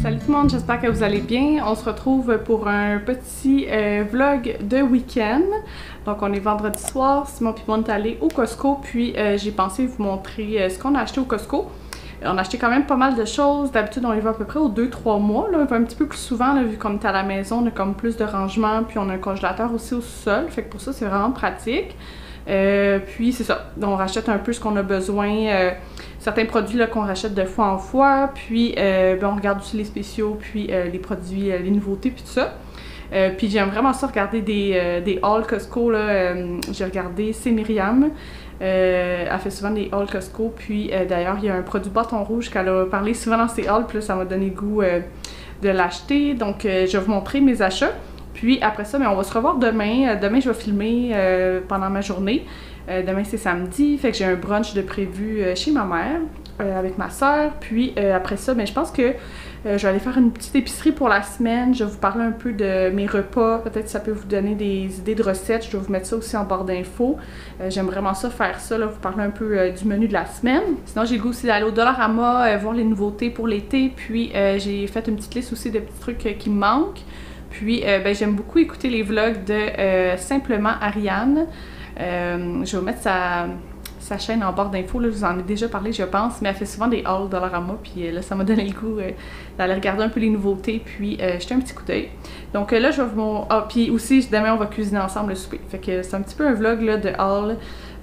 Salut tout le monde, j'espère que vous allez bien. On se retrouve pour un petit vlog de week-end. Donc on est vendredi soir, Simon et moi on est allés au Costco, puis j'ai pensé vous montrer ce qu'on a acheté au Costco. On a acheté quand même pas mal de choses. D'habitude on y va à peu près aux 2-3 mois. Là. On va un petit peu plus souvent là, vu qu'on est à la maison, on a comme plus de rangement, puis on a un congélateur aussi au sol. Fait que pour ça c'est vraiment pratique. Puis c'est ça, on rachète un peu ce qu'on a besoin, certains produits qu'on rachète de fois en fois, puis on regarde aussi les spéciaux, puis les produits, les nouveautés, puis tout ça. Puis j'aime vraiment ça regarder des hauls Costco, j'ai regardé, c'est Myriam, elle fait souvent des hauls Costco, puis d'ailleurs il y a un produit bâton rouge qu'elle a parlé souvent dans ses hauls, puis là ça m'a donné le goût de l'acheter, donc je vais vous montrer mes achats. Puis après ça, on va se revoir demain. Demain, je vais filmer pendant ma journée. Demain, c'est samedi, fait que j'ai un brunch de prévu chez ma mère avec ma soeur. Puis après ça, je pense que je vais aller faire une petite épicerie pour la semaine. Je vais vous parler un peu de mes repas. Peut-être que ça peut vous donner des idées de recettes. Je vais vous mettre ça aussi en barre d'infos. J'aime vraiment ça, faire ça, là, vous parler un peu du menu de la semaine. Sinon, j'ai le goût aussi d'aller au Dollarama, voir les nouveautés pour l'été. Puis j'ai fait une petite liste aussi de petits trucs qui me manquent. Puis j'aime beaucoup écouter les vlogs de Simplement Ariane. Je vais mettre sa chaîne en barre d'infos, je vous en ai déjà parlé je pense, mais elle fait souvent des hauls Dollarama, puis là ça m'a donné le goût d'aller regarder un peu les nouveautés, puis jeter un petit coup d'œil. Donc là je vais vous... Ah, puis aussi demain on va cuisiner ensemble le souper, fait que c'est un petit peu un vlog là, de haul,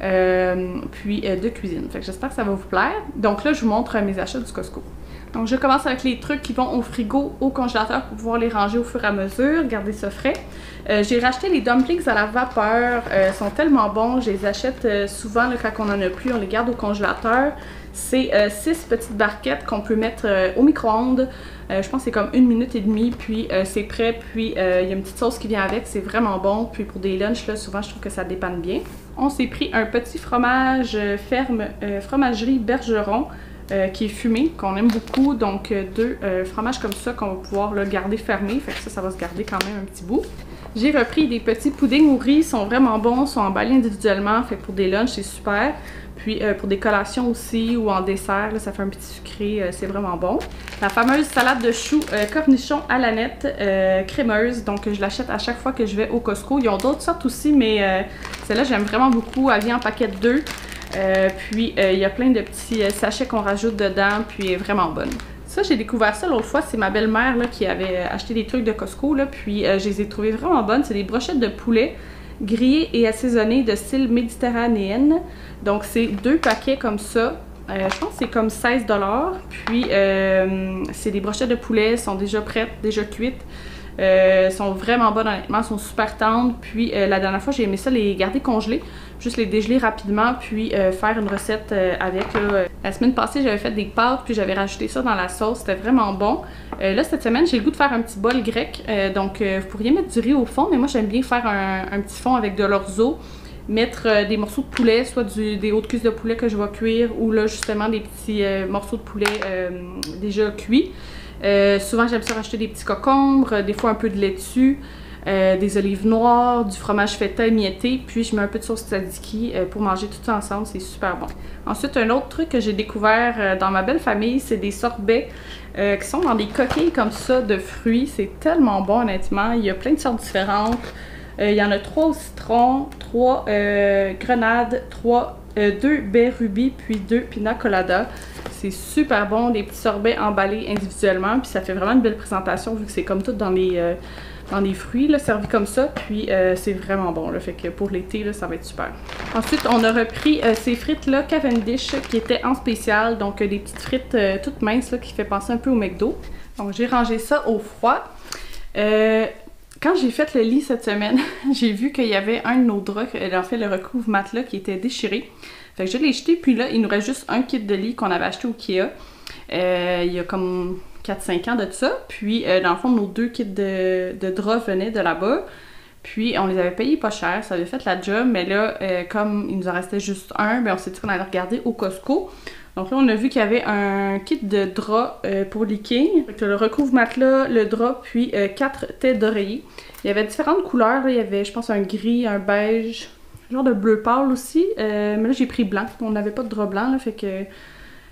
puis de cuisine, fait que j'espère que ça va vous plaire. Donc là je vous montre mes achats du Costco. Donc je commence avec les trucs qui vont au frigo, au congélateur pour pouvoir les ranger au fur et à mesure, garder ça frais. J'ai racheté les dumplings à la vapeur, ils sont tellement bons, je les achète souvent là, quand on en a plus, on les garde au congélateur. C'est 6 petites barquettes qu'on peut mettre au micro-ondes, je pense que c'est comme 1 minute et demie, puis c'est prêt, puis il y a une petite sauce qui vient avec, c'est vraiment bon, puis pour des lunchs, là, souvent je trouve que ça dépanne bien. On s'est pris un petit fromage ferme, fromagerie Bergeron, qui est fumé, qu'on aime beaucoup, donc 2 fromages comme ça qu'on va pouvoir le garder fermé, fait que ça va se garder quand même un petit bout. J'ai repris des petits puddings au riz, ils sont vraiment bons, sont emballés individuellement, fait que pour des lunchs c'est super, puis pour des collations aussi ou en dessert, là, ça fait un petit sucré, c'est vraiment bon. La fameuse salade de choux cornichons à la nette crémeuse, donc je l'achète à chaque fois que je vais au Costco. Ils ont d'autres sortes aussi, mais celle-là j'aime vraiment beaucoup, elle vient en paquet de 2. Puis il y a plein de petits sachets qu'on rajoute dedans, puis elle est vraiment bonne. Ça, j'ai découvert ça l'autre fois, c'est ma belle-mère qui avait acheté des trucs de Costco, là, puis je les ai trouvées vraiment bonnes. C'est des brochettes de poulet grillées et assaisonnées de style méditerranéenne. Donc c'est 2 paquets comme ça. Je pense que c'est comme 16$. Puis c'est des brochettes de poulet, sont déjà prêtes, déjà cuites. Sont vraiment bonnes honnêtement, sont super tendres. Puis la dernière fois j'ai aimé ça les garder congelés, juste les dégeler rapidement puis faire une recette avec là. La semaine passée j'avais fait des pâtes puis j'avais rajouté ça dans la sauce, c'était vraiment bon. Là cette semaine j'ai le goût de faire un petit bol grec, donc vous pourriez mettre du riz au fond, mais moi j'aime bien faire un petit fond avec de l'orzo, mettre des morceaux de poulet, soit des hautes cuisses de poulet que je vais cuire, ou là justement des petits morceaux de poulet déjà cuits. Souvent j'aime ça rajouter des petits concombres, des fois un peu de laitue, des olives noires, du fromage feta émietté, puis je mets un peu de sauce tzatziki pour manger tout ça ensemble, c'est super bon. Ensuite un autre truc que j'ai découvert dans ma belle famille, c'est des sorbets qui sont dans des coquilles comme ça de fruits, c'est tellement bon honnêtement, il y a plein de sortes différentes. Il y en a 3 au citron, 3 grenades, 2 baies rubis, puis 2 pina colada. C'est super bon, des petits sorbets emballés individuellement, puis ça fait vraiment une belle présentation vu que c'est comme tout dans les fruits, là, servi comme ça, puis c'est vraiment bon, là, fait que pour l'été, là, ça va être super. Ensuite, on a repris ces frites-là Cavendish qui étaient en spécial, donc des petites frites toutes minces là, qui fait penser un peu au McDo. Donc j'ai rangé ça au froid. Quand j'ai fait le lit cette semaine, j'ai vu qu'il y avait un de nos draps, en fait le recouvre-matelas qui était déchiré. Fait que je l'ai jeté, puis là, il nous reste juste un kit de lit qu'on avait acheté au Ikea. Il y a comme 4-5 ans de ça. Puis, dans le fond, nos 2 kits de draps venaient de là-bas. Puis, on les avait payés pas cher, ça avait fait la job. Mais là, comme il nous en restait juste un, on s'est dit qu'on allait regarder au Costco. Donc là, on a vu qu'il y avait un kit de draps pour leaking. Le recouvre-matelas, le drap, puis 4 têtes d'oreiller. Il y avait différentes couleurs. Là. Il y avait, je pense, un gris, un beige, genre de bleu pâle aussi. Mais là, j'ai pris blanc. On n'avait pas de drap blanc, là, fait que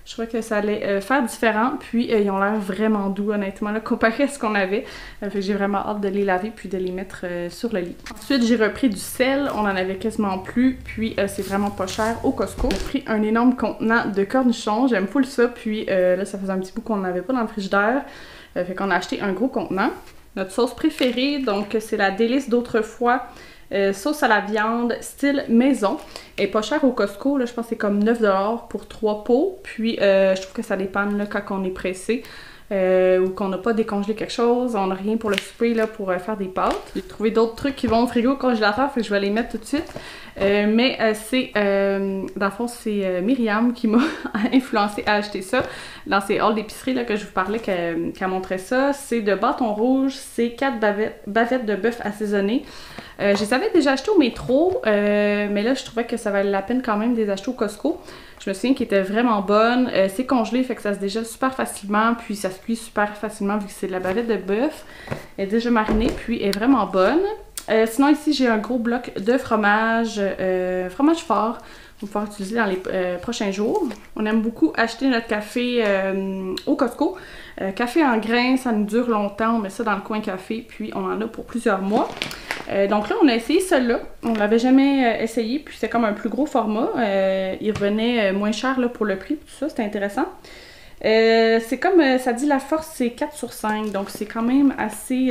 Je trouvais que ça allait faire différent, puis ils ont l'air vraiment doux honnêtement, là, comparé à ce qu'on avait. Fait que j'ai vraiment hâte de les laver puis de les mettre sur le lit. Ensuite, j'ai repris du sel, on en avait quasiment plus, puis c'est vraiment pas cher au Costco. J'ai pris un énorme contenant de cornichons, j'aime full ça, puis là ça faisait un petit bout qu'on n'avait pas dans le frigidaire, fait qu'on a acheté un gros contenant. Notre sauce préférée, donc c'est la délice d'autrefois. Sauce à la viande, style maison. Elle est pas chère au Costco, là, je pense que c'est comme 9 $ pour 3 pots. Puis je trouve que ça dépend là, quand on est pressé ou qu'on n'a pas décongelé quelque chose. On n'a rien pour le souper là, pour faire des pâtes. J'ai trouvé d'autres trucs qui vont au frigo au congélateur, fait que je vais les mettre tout de suite. Mais dans le fond, c'est Myriam qui m'a influencé à acheter ça. Dans ces halls d'épicerie que je vous parlais qu'elle montrait ça. C'est de bâton rouge, c'est 4 bavettes de bœuf assaisonnées. Je les avais déjà achetées au métro, mais là je trouvais que ça valait la peine quand même de les acheter au Costco. Je me souviens qu'elles étaient vraiment bonnes. C'est congelé, fait que ça se dégèle super facilement, puis ça se plie super facilement vu que c'est de la bavette de bœuf. Elle est déjà marinée, puis elle est vraiment bonne. Sinon ici j'ai un gros bloc de fromage, fromage fort. On va pouvoir utiliser dans les prochains jours. On aime beaucoup acheter notre café au Costco. Café en grains, ça nous dure longtemps. On met ça dans le coin café, puis on en a pour plusieurs mois. Donc là, on a essayé celui-là. On ne l'avait jamais essayé, puis c'est comme un plus gros format. Il revenait moins cher là, pour le prix, tout ça, c'était intéressant. C'est comme, ça dit la force, c'est 4 sur 5. Donc c'est quand même assez...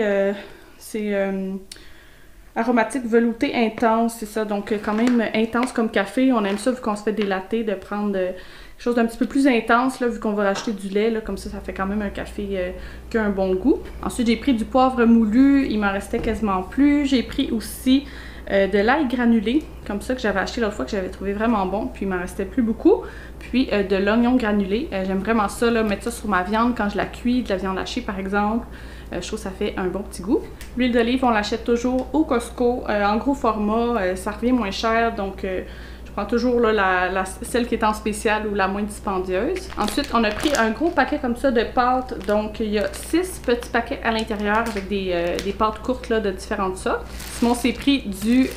aromatique, velouté, intense, c'est ça, donc quand même intense comme café. On aime ça vu qu'on se fait des lattés, de prendre quelque chose d'un petit peu plus intense, là, vu qu'on va racheter du lait, là, comme ça fait quand même un café qui a un bon goût. Ensuite, j'ai pris du poivre moulu, il m'en restait quasiment plus. J'ai pris aussi de l'ail granulé, comme ça que j'avais acheté l'autre fois, que j'avais trouvé vraiment bon, puis il m'en restait plus beaucoup. Puis de l'oignon granulé, j'aime vraiment ça, là, mettre ça sur ma viande quand je la cuis, de la viande hachée par exemple. Je trouve que ça fait un bon petit goût. L'huile d'olive, on l'achète toujours au Costco, en gros format, ça revient moins cher, donc je prends toujours là, celle qui est en spécial ou la moins dispendieuse. Ensuite, on a pris un gros paquet comme ça de pâtes, donc il y a 6 petits paquets à l'intérieur avec des pâtes courtes là, de différentes sortes. Sinon, c'est pris du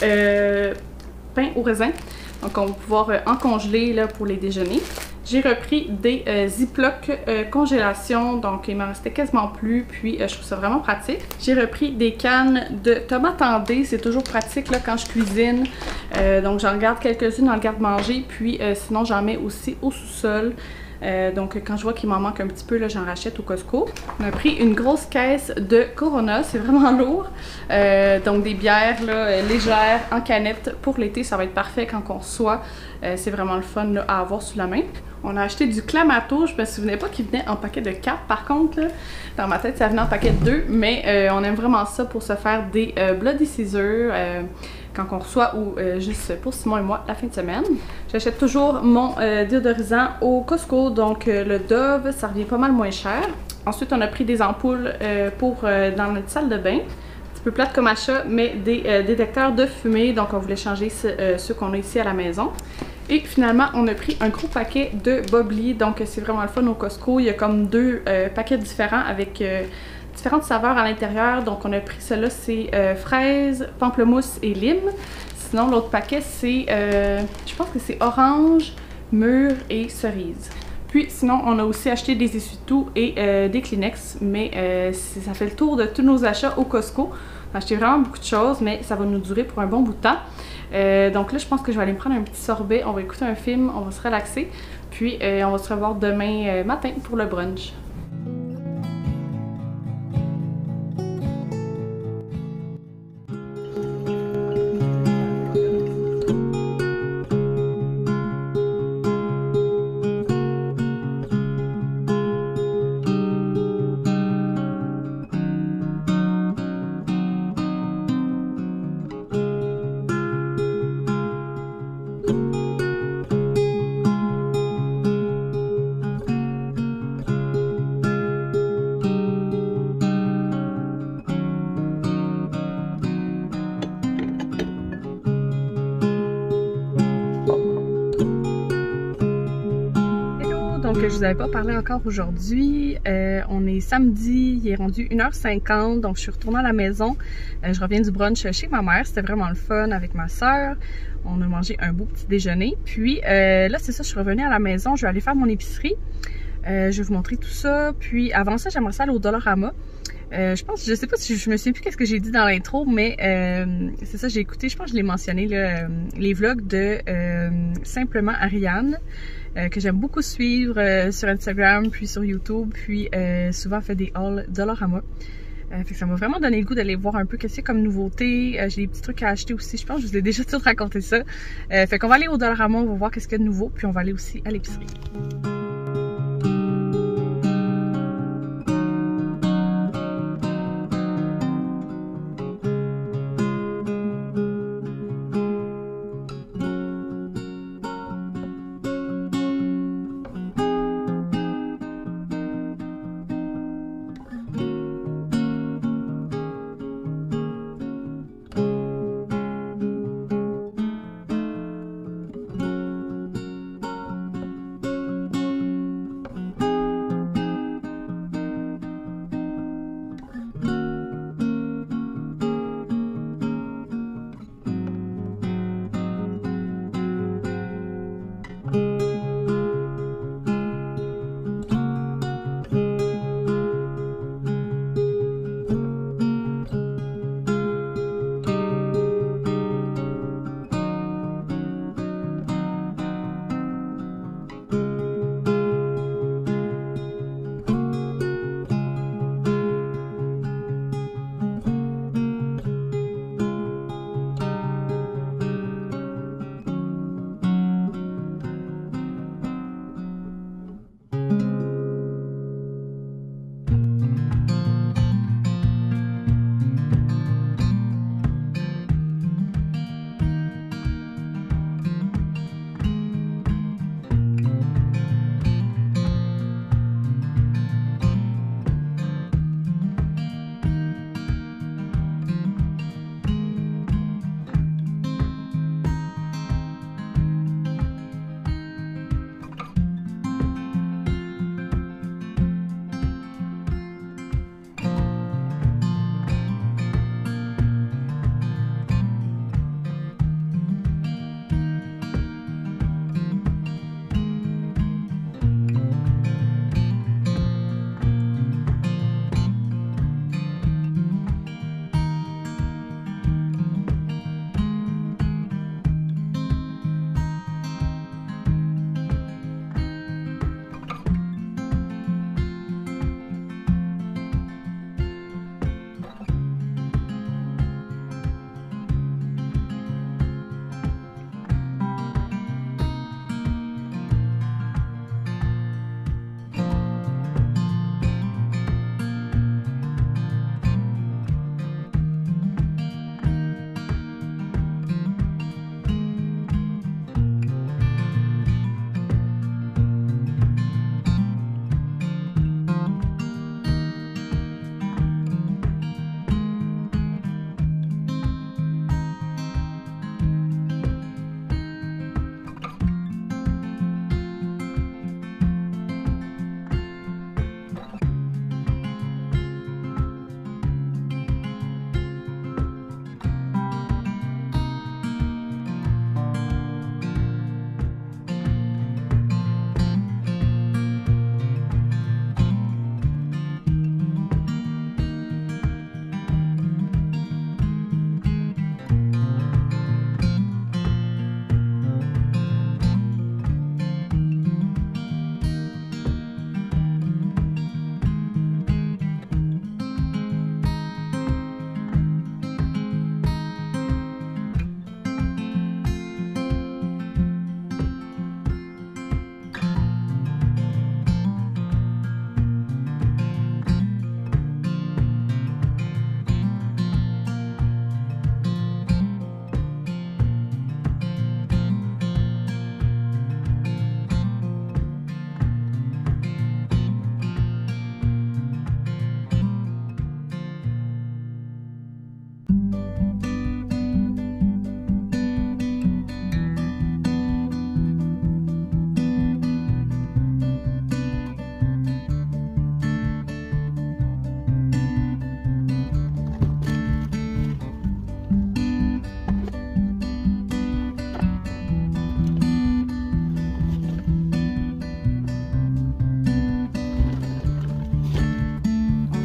pain au raisin, donc on va pouvoir en congeler là, pour les déjeuners. J'ai repris des Ziploc congélation, donc il m'en restait quasiment plus, puis je trouve ça vraiment pratique. J'ai repris des cannes de tomates en dés, c'est toujours pratique là, quand je cuisine. Donc j'en garde quelques-unes dans le garde-manger, puis sinon j'en mets aussi au sous-sol. Donc quand je vois qu'il m'en manque un petit peu, j'en rachète au Costco. On a pris une grosse caisse de Corona, c'est vraiment lourd. Donc des bières là, légères en canette pour l'été, ça va être parfait quand on reçoit. C'est vraiment le fun là, à avoir sous la main. On a acheté du Clamato, je me souvenais pas qu'il venait en paquet de 4 par contre. Là. Dans ma tête, ça venait en paquet de 2, mais on aime vraiment ça pour se faire des Bloody Scissors. Quand on reçoit ou juste pour Simon et moi la fin de semaine. J'achète toujours mon déodorisant au Costco, donc le Dove, ça revient pas mal moins cher. Ensuite, on a pris des ampoules pour dans notre salle de bain. Un petit peu plate comme achat, mais des détecteurs de fumée, donc on voulait changer ceux qu'on a ici à la maison. Et finalement, on a pris un gros paquet de Bobli, donc c'est vraiment le fun au Costco. Il y a comme 2 paquets différents avec... différentes saveurs à l'intérieur, donc on a pris cela, c'est fraise, pamplemousse et lime. Sinon l'autre paquet c'est, je pense que c'est orange, mûre et cerise. Puis sinon on a aussi acheté des essuie-tout et des Kleenex, mais ça fait le tour de tous nos achats au Costco. On a acheté vraiment beaucoup de choses, mais ça va nous durer pour un bon bout de temps. Donc là je pense que je vais aller me prendre un petit sorbet, on va écouter un film, on va se relaxer, puis on va se revoir demain matin pour le brunch. je vous avais pas parlé encore aujourd'hui. On est samedi, il est rendu 1h50, donc je suis retournée à la maison. Je reviens du brunch chez ma mère, c'était vraiment le fun avec ma soeur. On a mangé un beau petit déjeuner. Puis là, c'est ça, je suis revenue à la maison, je vais aller faire mon épicerie. Je vais vous montrer tout ça. Puis avant ça, j'aimerais ça aller au Dollarama. Je sais pas si je me souviens plus qu'est-ce que j'ai dit dans l'intro, mais c'est ça, j'ai écouté, je pense que je l'ai mentionné, là, les vlogs de Simplement Ariane, que j'aime beaucoup suivre sur Instagram, puis sur YouTube, puis souvent elle fait des hauls Dollarama. Fait que ça m'a vraiment donné le goût d'aller voir un peu qu'est-ce qu'il y a comme nouveauté. J'ai des petits trucs à acheter aussi, je pense que je vous ai déjà tout raconté ça. Fait qu'on va aller au Dollarama, on va voir qu'est-ce qu'il y a de nouveau, puis on va aller aussi à l'épicerie.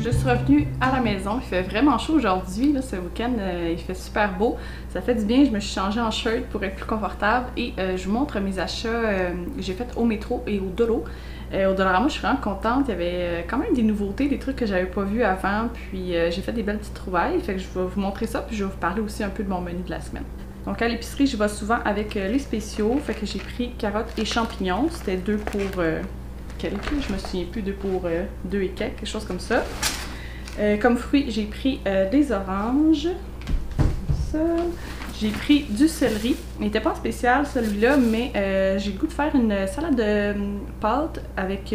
Je suis revenue à la maison, il fait vraiment chaud aujourd'hui, là, ce week-end, il fait super beau. Ça fait du bien, je me suis changée en shirt pour être plus confortable et je vous montre mes achats que j'ai fait au métro et au Dolo. Au Dollarama, je suis vraiment contente, il y avait quand même des nouveautés, des trucs que j'avais pas vus avant, puis j'ai fait des belles petites trouvailles, fait que je vais vous montrer ça, puis je vais vous parler aussi un peu de mon menu de la semaine. Donc à l'épicerie, je vais souvent avec les spéciaux, fait que j'ai pris carottes et champignons, c'était 2 pour quelques, je me souviens plus, 2 pour 2 et quelques, quelque chose comme ça. Comme fruits, j'ai pris des oranges, comme ça. J'ai pris du céleri. Il n'était pas spécial celui-là, mais j'ai le goût de faire une salade de pâtes avec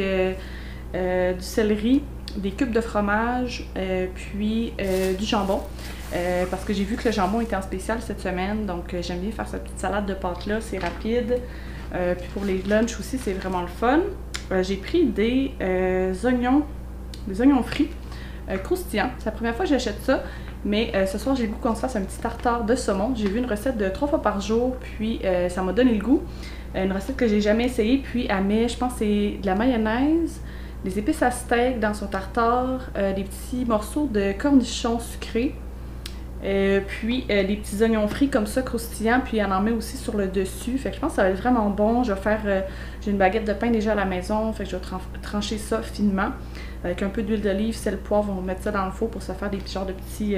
du céleri, des cubes de fromage, puis du jambon. Parce que j'ai vu que le jambon était en spécial cette semaine, donc j'aime bien faire cette petite salade de pâtes-là, c'est rapide. Puis pour les lunchs aussi, c'est vraiment le fun. J'ai pris des oignons frits croustillants. C'est la première fois que j'achète ça. Mais ce soir, j'ai le goût qu'on se fasse un petit tartare de saumon. J'ai vu une recette de 3 fois par jour, puis ça m'a donné le goût. Une recette que j'ai jamais essayée, puis elle met, je pense, c'est de la mayonnaise, des épices à steak dans son tartare, des petits morceaux de cornichons sucrés, puis des petits oignons frits comme ça, croustillants, puis elle en met aussi sur le dessus. Fait que je pense que ça va être vraiment bon. Je vais faire, j'ai une baguette de pain déjà à la maison, fait que je vais trancher ça finement. Avec un peu d'huile d'olive, sel, poivre, on va mettre ça dans le four pour se faire des genres de petits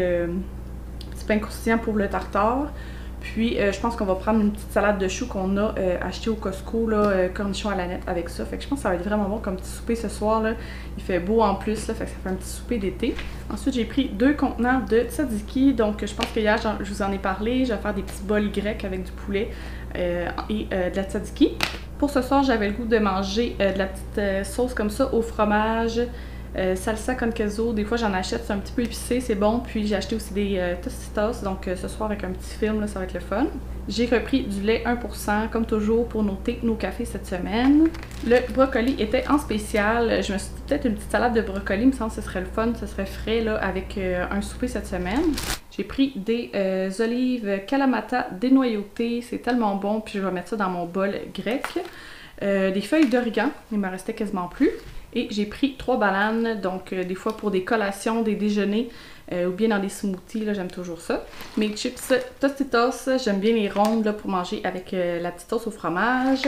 pains croustillants pour le tartare. Puis je pense qu'on va prendre une petite salade de choux qu'on a acheté au Costco, là, cornichons à la nette avec ça. Fait que je pense que ça va être vraiment bon comme petit souper ce soir, là. Il fait beau en plus, là, fait que ça fait un petit souper d'été. Ensuite, j'ai pris 2 contenants de tzatziki. Donc je pense que hier, je vous en ai parlé. Je vais faire des petits bols grecs avec du poulet et de la tzatziki. Pour ce soir, j'avais le goût de manger de la petite sauce comme ça au fromage. Salsa con queso, des fois j'en achète, c'est un petit peu épicé, c'est bon. Puis j'ai acheté aussi des tostitos, donc ce soir avec un petit film, là, ça va être le fun. J'ai repris du lait 1%, comme toujours, pour nos thés, nos cafés cette semaine. Le brocoli était en spécial. Je me suis dit peut-être une petite salade de brocoli, il me semble que ce serait le fun, ce serait frais là, avec un souper cette semaine. J'ai pris des olives Kalamata dénoyautées, c'est tellement bon, puis je vais mettre ça dans mon bol grec. Des feuilles d'origan, il me restait quasiment plus. Et j'ai pris 3 bananes, donc des fois pour des collations, des déjeuners, ou bien dans des smoothies, là j'aime toujours ça. Mes chips Tostitos, j'aime bien les rondes là, pour manger avec la petite sauce au fromage.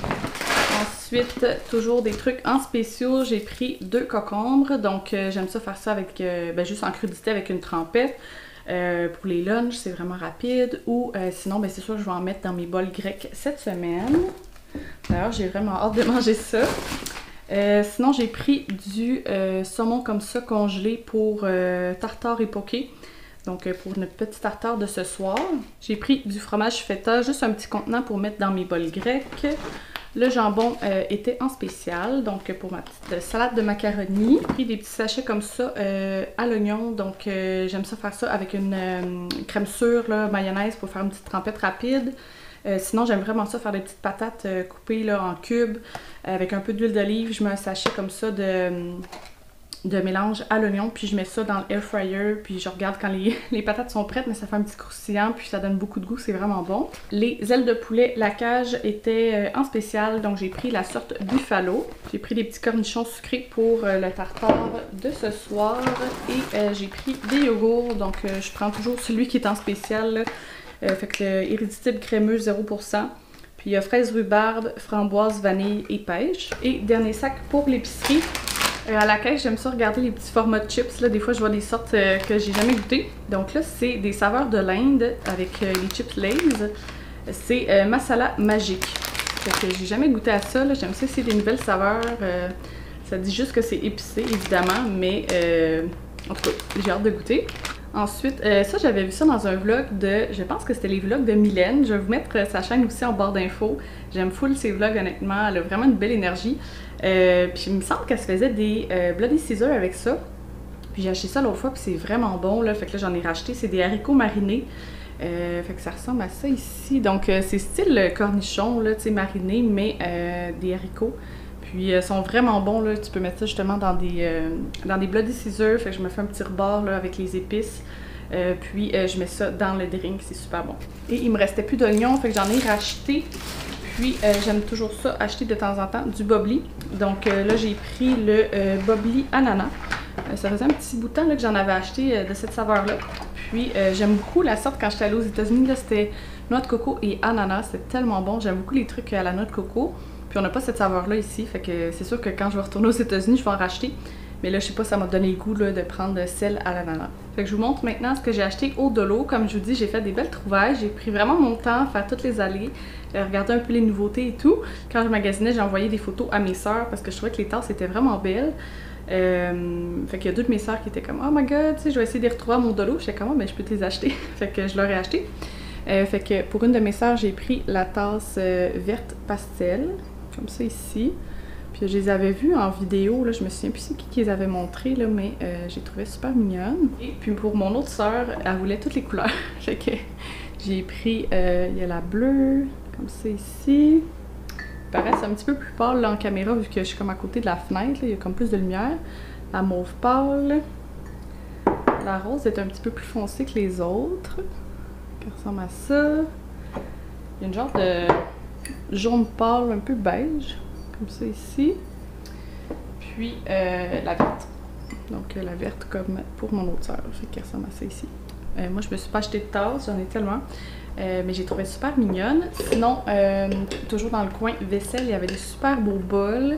Ensuite, toujours des trucs en spéciaux, j'ai pris 2 concombres, donc j'aime ça faire ça avec, juste en crudité avec une trempette. Pour les lunchs, c'est vraiment rapide. Ou sinon, c'est sûr que je vais en mettre dans mes bols grecs cette semaine. D'ailleurs, j'ai vraiment hâte de manger ça. Sinon, j'ai pris du saumon comme ça congelé pour tartare et poké. Donc, pour notre petit tartare de ce soir. J'ai pris du fromage feta, juste un petit contenant pour mettre dans mes bols grecs. Le jambon était en spécial, donc pour ma petite salade de macaroni. J'ai pris des petits sachets comme ça à l'oignon, donc j'aime ça faire ça avec une crème sûre, là, mayonnaise pour faire une petite trempette rapide. Sinon, j'aime vraiment ça faire des petites patates coupées là, en cubes avec un peu d'huile d'olive. Je mets un sachet comme ça de mélange à l'oignon, puis je mets ça dans l'air fryer, puis je regarde quand les patates sont prêtes, mais ça fait un petit croustillant, puis ça donne beaucoup de goût, c'est vraiment bon. Les ailes de poulet, la cage était en spécial, donc j'ai pris la sorte buffalo. J'ai pris des petits cornichons sucrés pour le tartare de ce soir, et j'ai pris des yogourts, donc je prends toujours celui qui est en spécial, là. Fait que le irrésistible crémeux 0%. Puis il y a fraise rhubarbe, framboise, vanille et pêche. Et dernier sac pour l'épicerie. À la caisse, j'aime ça regarder les petits formats de chips. Là, des fois, je vois des sortes que j'ai jamais goûtées. Donc là, c'est des saveurs de l'Inde avec les chips Lay's. C'est masala magique. Fait que j'ai jamais goûté à ça. J'aime ça, c'est des nouvelles saveurs. Ça dit juste que c'est épicé, évidemment, mais en tout cas, j'ai hâte de goûter. Ensuite, ça j'avais vu ça dans un vlog de, je pense que c'était les vlogs de Mylène. Je vais vous mettre sa chaîne aussi en barre d'infos. J'aime full ses vlogs honnêtement, elle a vraiment une belle énergie. Puis il me semble qu'elle se faisait des Bloody Caesar avec ça. Puis j'ai acheté ça l'autre fois puis c'est vraiment bon là. Fait que là j'en ai racheté, c'est des haricots marinés. Fait que ça ressemble à ça ici. Donc c'est style cornichon là, tu sais, mariné, mais des haricots. Puis ils sont vraiment bons, là. Tu peux mettre ça justement dans des Bloody Caesar. Fait que je me fais un petit rebord là, avec les épices. Puis je mets ça dans le drink, c'est super bon. Et il me restait plus d'oignons, fait que j'en ai racheté. Puis j'aime toujours ça, acheter de temps en temps du bobli. Donc là j'ai pris le bobli ananas. Ça faisait un petit bout de temps là, que j'en avais acheté de cette saveur-là. Puis j'aime beaucoup la sorte quand j'étais allée aux États-Unis. C'était noix de coco et ananas. C'était tellement bon. J'aime beaucoup les trucs à la noix de coco. Puis on n'a pas cette saveur-là ici. Fait que c'est sûr que quand je vais retourner aux États-Unis, je vais en racheter. Mais là, je sais pas, ça m'a donné le goût là, de prendre celle à l'ananas. Fait que je vous montre maintenant ce que j'ai acheté au Dolo. Comme je vous dis, j'ai fait des belles trouvailles. J'ai pris vraiment mon temps à faire toutes les allées, regarder un peu les nouveautés et tout. Quand je magasinais, j'ai envoyé des photos à mes sœurs parce que je trouvais que les tasses étaient vraiment belles. Fait qu'il y a 2 de mes sœurs qui étaient comme « Oh my god, tu sais, je vais essayer de les retrouver à mon Dolo. » J'étais comme « Oh, mais je peux te les acheter. » Fait que je leur ai acheté. Fait que pour une de mes sœurs, j'ai pris la tasse verte pastel, comme ça ici. Puis je les avais vues en vidéo, là, je me souviens plus c'est qui les avait montrées, là, mais j'ai trouvé super mignonnes. Et puis pour mon autre sœur, elle voulait toutes les couleurs. Fait que j'ai pris, il y a la bleue, comme ça ici. Il paraît c'est un petit peu plus pâle là, en caméra vu que je suis comme à côté de la fenêtre, là, il y a comme plus de lumière. La mauve pâle. La rose est un petit peu plus foncée que les autres. Qui ressemble à ça. Il y a une genre de jaune pâle un peu beige. Comme ça ici. Puis la verte. Donc la verte comme pour mon autre sœur. Fait qu'elle ressemble à ça ici. Moi je me suis pas acheté de tasse, j'en ai tellement. Mais j'ai trouvé super mignonne. Sinon, toujours dans le coin vaisselle, il y avait des super beaux bols.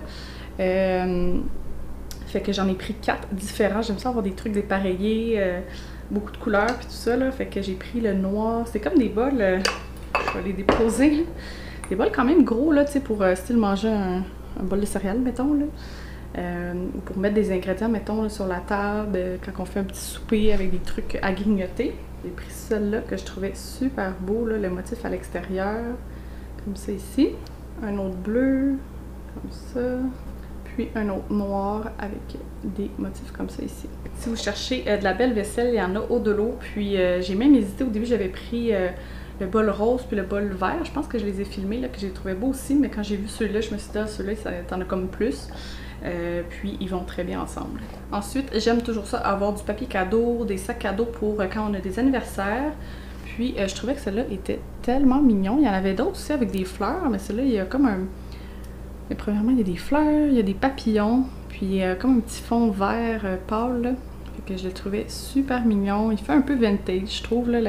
Fait que j'en ai pris 4 différents. J'aime ça avoir des trucs dépareillés, beaucoup de couleurs puis tout ça là. Fait que j'ai pris le noir. C'est comme des bols, je vais les déposer là. Des bols quand même gros, là, tu sais, pour style manger un bol de céréales, mettons, là. Ou pour mettre des ingrédients, mettons, là, sur la table, quand on fait un petit souper avec des trucs à grignoter. J'ai pris celui-là que je trouvais super beau, là, le motif à l'extérieur, comme ça ici. Un autre bleu, comme ça. Puis un autre noir avec des motifs comme ça ici. Si vous cherchez de la belle vaisselle, il y en a au Dolo. Puis j'ai même hésité, au début j'avais pris le bol rose puis le bol vert. Je pense que je les ai filmés, là, que j'ai trouvé beau aussi, mais quand j'ai vu ceux-là, je me suis dit, ah, ceux-là, t'en as comme plus. Puis ils vont très bien ensemble. Ensuite, j'aime toujours ça, avoir du papier cadeau, des sacs cadeaux pour quand on a des anniversaires. Puis je trouvais que celui-là était tellement mignon. Il y en avait d'autres aussi avec des fleurs, mais celui-là, il y a comme un... Mais premièrement, il y a des fleurs, il y a des papillons, puis comme un petit fond vert pâle, là. Fait que je le trouvais super mignon. Il fait un peu vintage, je trouve, là,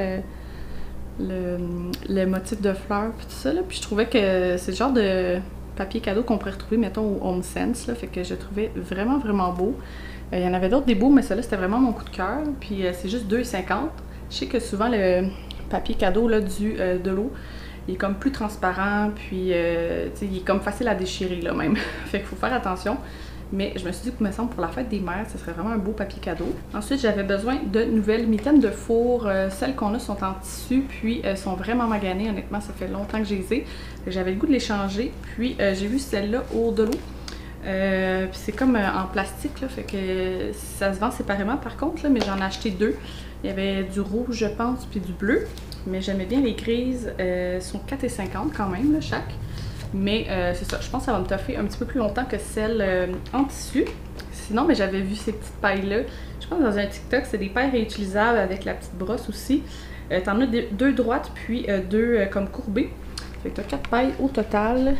le motif de fleurs, puis tout ça, là. Puis je trouvais que c'est le genre de papier cadeau qu'on pourrait retrouver, mettons, au Home Sense, là. Fait que je le trouvais vraiment, vraiment beau. Il y en avait d'autres des beaux, mais celui-là, c'était vraiment mon coup de cœur. Puis c'est juste 2,50. Je sais que souvent, le papier cadeau, là, du Dolo, il est comme plus transparent, puis il est comme facile à déchirer là même. Fait qu'il faut faire attention. Mais je me suis dit que, me semble, pour la fête des mères, ce serait vraiment un beau papier cadeau. Ensuite, j'avais besoin de nouvelles mitaines de four. Celles qu'on a sont en tissu, puis sont vraiment maganées. Honnêtement, ça fait longtemps que je les ai. J'avais le goût de les changer. Puis j'ai vu celle-là au Dolo. Puis c'est comme en plastique, là, fait que ça se vend séparément par contre, là, mais j'en ai acheté 2. Il y avait du rouge, je pense, puis du bleu. Mais j'aimais bien les grises, sont 4,50 quand même, là, chaque. Mais c'est ça, je pense que ça va me toffer un petit peu plus longtemps que celle en tissu. Sinon, mais j'avais vu ces petites pailles-là. Je pense que dans un TikTok, c'est des pailles réutilisables avec la petite brosse aussi. T'en as 2 droites, puis 2 comme courbées. Fait que t'as 4 pailles au total.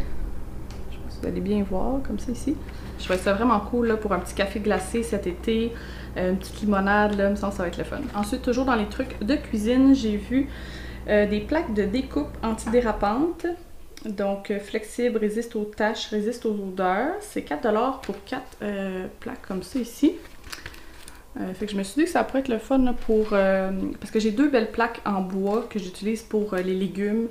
Je pense que vous allez bien voir, comme ça ici. Je trouvais ça vraiment cool là, pour un petit café glacé cet été. Une petite limonade, là, me semble que ça va être le fun. Ensuite, toujours dans les trucs de cuisine, j'ai vu des plaques de découpe antidérapantes. Donc, flexible, résiste aux taches, résiste aux odeurs. C'est 4$ pour 4 plaques comme ça ici. Fait que je me suis dit que ça pourrait être le fun là, pour... parce que j'ai 2 belles plaques en bois que j'utilise pour les légumes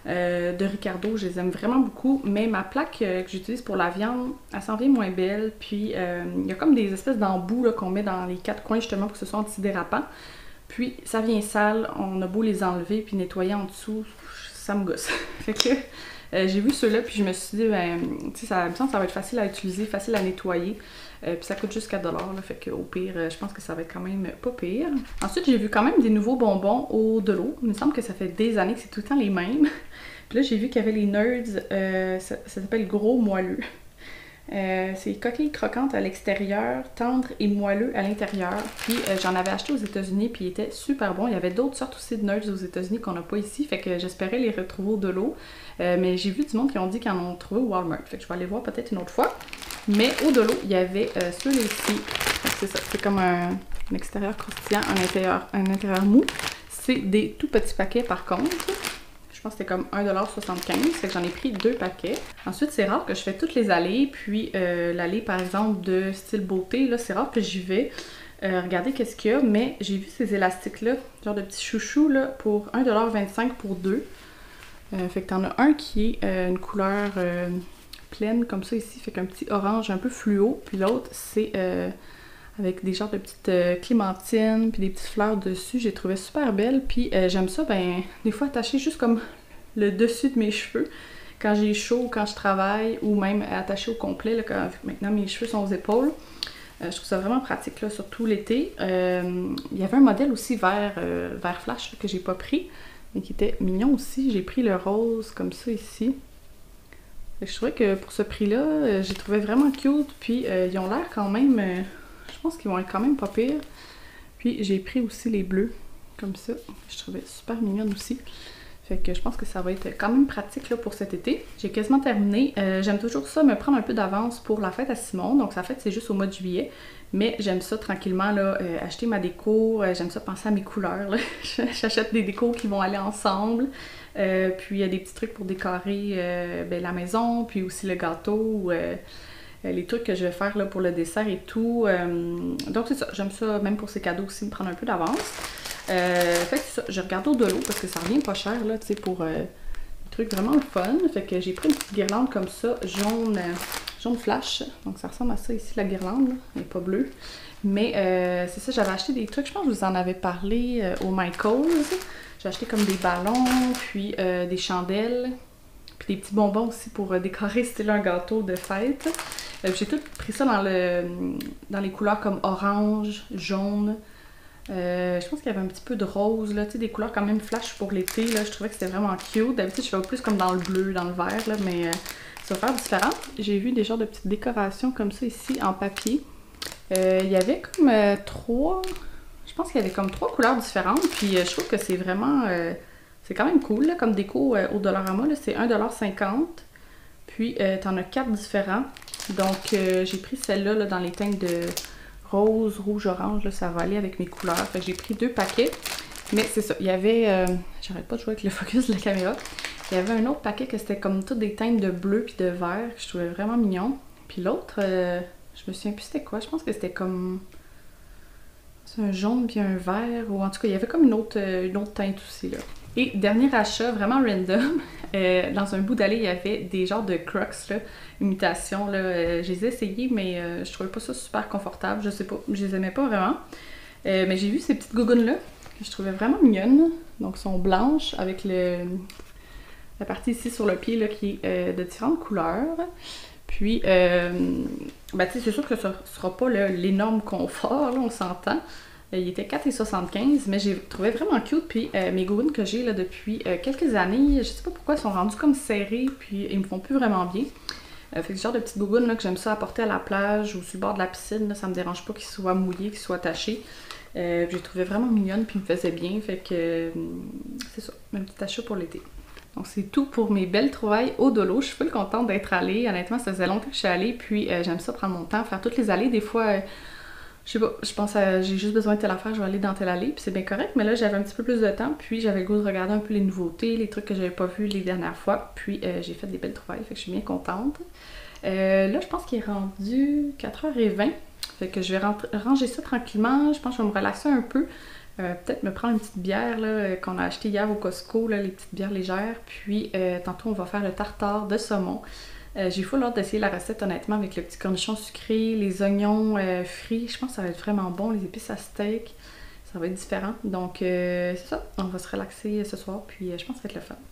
de Ricardo. Je les aime vraiment beaucoup. Mais ma plaque que j'utilise pour la viande, elle s'en vient moins belle. Puis, il y a comme des espèces d'embouts qu'on met dans les 4 coins justement pour que ce soit antidérapant. Puis, ça vient sale. On a beau les enlever puis nettoyer en dessous, ça me gosse. Fait que... j'ai vu ceux-là, puis je me suis dit, ben, tu sais, ça me semble que ça va être facile à utiliser, facile à nettoyer. Puis ça coûte juste 4$, là, fait qu'au pire, je pense que ça va être quand même pas pire. Ensuite, j'ai vu quand même des nouveaux bonbons au Dolo. Il me semble que ça fait des années que c'est tout le temps les mêmes. Puis là, j'ai vu qu'il y avait les Nerds, ça s'appelle Gros Moelleux. C'est coquilles croquantes à l'extérieur, tendres et moelleux à l'intérieur. Puis j'en avais acheté aux États-Unis, puis il était super bon. Il y avait d'autres sortes aussi de Nerds aux États-Unis qu'on n'a pas ici, fait que j'espérais les retrouver au Dolo. Mais j'ai vu du monde qui ont dit qu'ils en ont trouvé au Walmart, fait que je vais aller voir peut-être une autre fois. Mais au Dolo, il y avait ceux-là ici. c'est ça. C'est comme un extérieur croustillant, un intérieur mou. C'est des tout petits paquets par contre. Je pense que c'était comme 1,75$. Fait que j'en ai pris 2 paquets. Ensuite, c'est rare que je fais toutes les allées. Puis l'allée, par exemple, de style beauté, là, c'est rare que j'y vais. Regardez qu'est-ce qu'il y a. Mais j'ai vu ces élastiques-là, genre de petits chouchous, là, pour 1,25$ pour 2. Fait que t'en as un qui est une couleur pleine, comme ça ici. Fait qu'un petit orange un peu fluo. Puis l'autre, c'est avec des genres de petites clémentines, puis des petites fleurs dessus. J'ai trouvé super belle. Puis j'aime ça, ben, des fois attacher juste comme le dessus de mes cheveux. Quand j'ai chaud, quand je travaille, ou même attacher au complet, là, quand maintenant mes cheveux sont aux épaules. Je trouve ça vraiment pratique, là, surtout l'été. Il y avait un modèle aussi vert flash là, que j'ai pas pris, mais qui était mignon aussi. J'ai pris le rose comme ça ici. Fait que je trouvais que pour ce prix-là, j'ai trouvé vraiment cute. Puis ils ont l'air quand même... je pense qu'ils vont être quand même pas pires. Puis j'ai pris aussi les bleus, comme ça. Je trouvais super mignonne aussi. Fait que je pense que ça va être quand même pratique là, pour cet été. J'ai quasiment terminé. J'aime toujours ça, me prendre un peu d'avance pour la fête à Simon. Donc sa fête, c'est juste au mois de juillet. Mais j'aime ça tranquillement, là, acheter ma déco. J'aime ça penser à mes couleurs. J'achète des décos qui vont aller ensemble. Puis il y a des petits trucs pour décorer ben, la maison, puis aussi le gâteau. Les trucs que je vais faire là, pour le dessert et tout. Donc c'est ça, j'aime ça, même pour ces cadeaux aussi, me prendre un peu d'avance. Fait que c'est ça, je regarde au de l'eau parce que ça revient pas cher là, tu sais, pour des trucs vraiment le fun. Fait que j'ai pris une petite guirlande comme ça, jaune flash. Donc ça ressemble à ça ici, la guirlande, là. Elle n'est pas bleue. Mais c'est ça, j'avais acheté des trucs, je pense que je vous en avais parlé au Michael. J'ai acheté comme des ballons, puis des chandelles. Puis des petits bonbons aussi pour décorer style un gâteau de fête. J'ai tout pris ça dans les couleurs comme orange, jaune. Je pense qu'il y avait un petit peu de rose, là, tu sais, des couleurs quand même flash pour l'été. Je trouvais que c'était vraiment cute. D'habitude, je fais plus comme dans le bleu, dans le vert, là, mais ça va faire différent. J'ai vu des genres de petites décorations comme ça ici en papier. Il y avait comme je pense qu'il y avait comme 3 couleurs différentes. Puis je trouve que c'est vraiment... c'est quand même cool, là, comme déco au Dollarama, là, c'est 1,50$. Puis, t'en as 4 différents. Donc, j'ai pris celle-là là, dans les teintes de rose, rouge, orange. Là, ça va aller avec mes couleurs. Fait que j'ai pris 2 paquets. Mais c'est ça, il y avait... j'arrête pas de jouer avec le focus de la caméra. Il y avait un autre paquet que c'était comme toutes des teintes de bleu puis de vert. Que je trouvais vraiment mignon. Puis l'autre, je me souviens plus c'était quoi. Je pense que c'était comme... c'est un jaune puis un vert. Ou en tout cas, il y avait comme une autre teinte aussi, là. Et dernier achat, vraiment random, dans un bout d'allée, il y avait des genres de Crocs, là, imitation, là. Je les ai essayés, mais je trouvais pas ça super confortable, je sais pas, je les aimais pas vraiment. Mais j'ai vu ces petites gougounes-là, que je trouvais vraiment mignonnes. Donc, elles sont blanches, avec la partie ici sur le pied, là, qui est de différentes couleurs. Puis, ben, tu sais, c'est sûr que ça sera pas l'énorme confort, là, on s'entend. Il était 4,75$, mais j'ai trouvé vraiment cute. Puis mes gougounes que j'ai là depuis quelques années, je sais pas pourquoi, elles sont rendues comme serrées, puis ils me font plus vraiment bien. Fait que ce genre de petites gougounes là, que j'aime ça apporter à la plage ou sur le bord de la piscine, là, ça me dérange pas qu'ils soient mouillés, qu'ils soient attachés. J'ai trouvé vraiment mignonne, puis ils me faisaient bien. Fait que c'est ça, un petit achat pour l'été. Donc c'est tout pour mes belles trouvailles au Dolo. Je suis full contente d'être allée. Honnêtement, ça faisait longtemps que je suis allée, puis j'aime ça prendre mon temps, faire toutes les allées. Des fois... je sais pas, je pense que j'ai juste besoin de telle affaire, je vais aller dans telle allée, puis c'est bien correct, mais là j'avais un petit peu plus de temps, puis j'avais le goût de regarder un peu les nouveautés, les trucs que j'avais pas vus les dernières fois, puis j'ai fait des belles trouvailles, fait que je suis bien contente. Là je pense qu'il est rendu 4h20, fait que je vais ranger ça tranquillement, je pense que je vais me relaxer un peu, peut-être me prendre une petite bière là, qu'on a acheté hier au Costco, là, les petites bières légères, puis tantôt on va faire le tartare de saumon. J'ai full hâte d'essayer la recette honnêtement avec le petit cornichon sucré, les oignons frits. Je pense que ça va être vraiment bon, les épices à steak. Ça va être différent. Donc c'est ça, on va se relaxer ce soir puis je pense que ça va être le fun.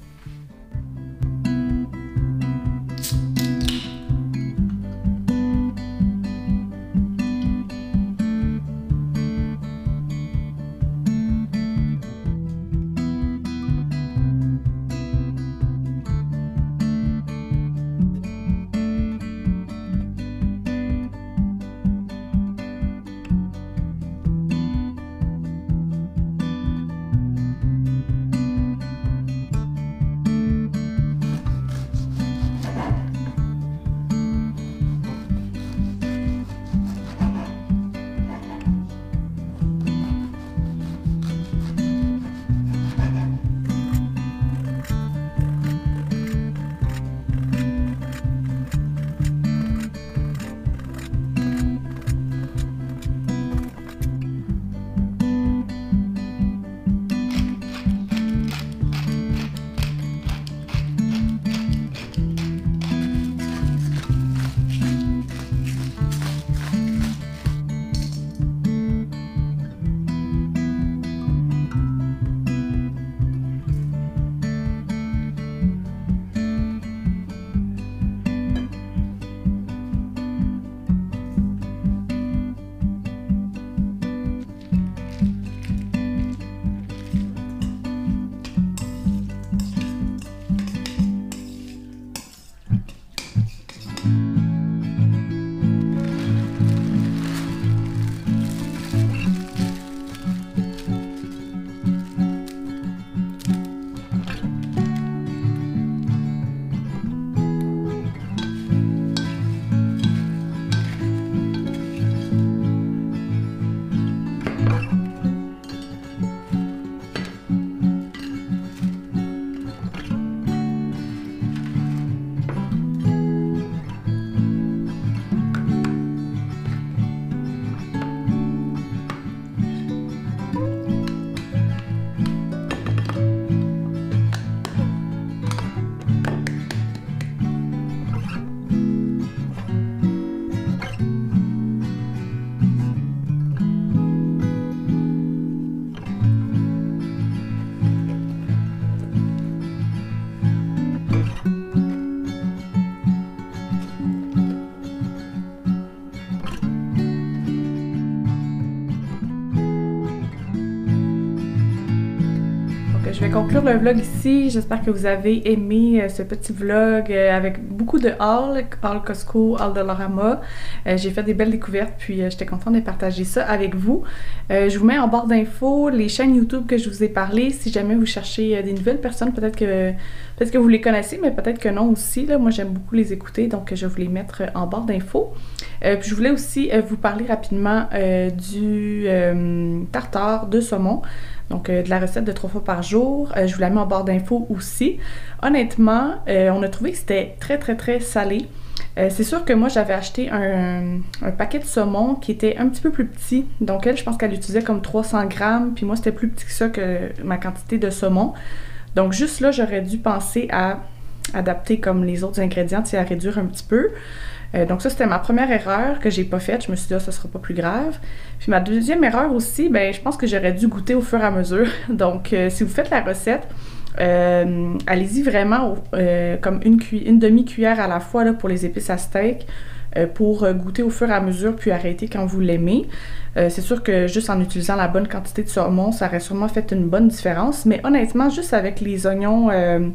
vais conclure le vlog ici. J'espère que vous avez aimé ce petit vlog avec beaucoup de haul Costco, haul Dollarama. J'ai fait des belles découvertes, puis j'étais contente de partager ça avec vous. Je vous mets en barre d'infos les chaînes YouTube que je vous ai parlé. Si jamais vous cherchez des nouvelles personnes, peut-être que vous les connaissez, mais peut-être que non aussi. Là. Moi, j'aime beaucoup les écouter, donc je vais vous les mettre en barre d'infos. Puis je voulais aussi vous parler rapidement du tartare de saumon. Donc, de la recette de 3 fois par jour. Je vous la mets en barre d'infos aussi. Honnêtement, on a trouvé que c'était très salé. C'est sûr que moi, j'avais acheté un paquet de saumon qui était un petit peu plus petit. Donc, elle, je pense qu'elle utilisait comme 300 grammes. Puis moi, c'était plus petit que ça que ma quantité de saumon. Donc, juste là, j'aurais dû penser à adapter comme les autres ingrédients, à réduire un petit peu. Donc ça, c'était ma première erreur que j'ai pas faite. Je me suis dit, ah, ça sera pas plus grave. Puis ma deuxième erreur aussi, ben je pense que j'aurais dû goûter au fur et à mesure. Donc, si vous faites la recette, allez-y vraiment comme une demi-cuillère à la fois là, pour les épices à steak, pour goûter au fur et à mesure, puis arrêter quand vous l'aimez. C'est sûr que juste en utilisant la bonne quantité de saumon, ça aurait sûrement fait une bonne différence. Mais honnêtement, juste avec les oignons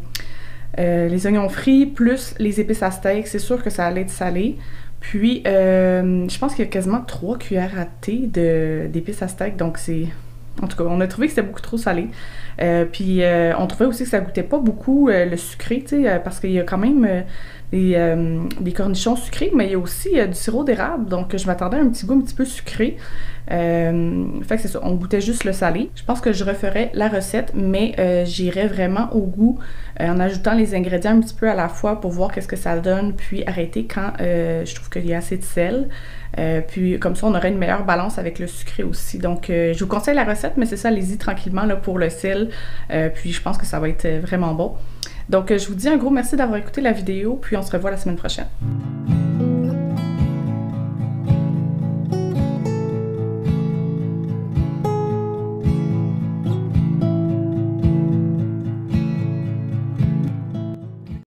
frits plus les épices à steak, c'est sûr que ça allait être salé. Puis, je pense qu'il y a quasiment 3 cuillères à thé d'épices à steak, donc c'est... En tout cas, on a trouvé que c'était beaucoup trop salé. Puis, on trouvait aussi que ça goûtait pas beaucoup le sucré, tu sais, parce qu'il y a quand même des cornichons sucrés, mais il y a aussi du sirop d'érable, donc je m'attendais à un petit goût un petit peu sucré. Fait que c'est ça, on goûtait juste le salé. Je pense que je referais la recette, mais j'irais vraiment au goût en ajoutant les ingrédients un petit peu à la fois pour voir qu'est-ce que ça donne, puis arrêter quand je trouve qu'il y a assez de sel. Puis comme ça, on aurait une meilleure balance avec le sucré aussi. Donc, je vous conseille la recette, mais c'est ça, allez-y tranquillement là, pour le sel. Puis je pense que ça va être vraiment bon. Donc, je vous dis un gros merci d'avoir écouté la vidéo, puis on se revoit la semaine prochaine.